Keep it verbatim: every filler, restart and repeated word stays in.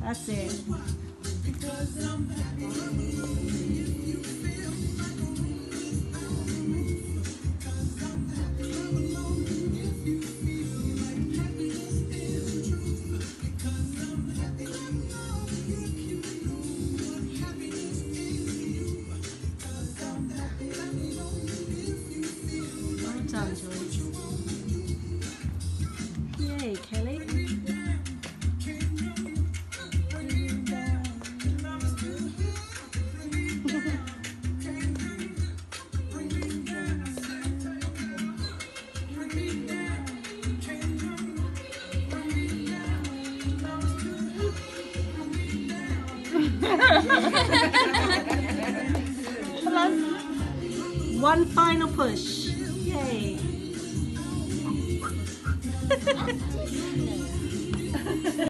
That's it. Well done, Joyce. Yay, Kelly. One final push. Yay.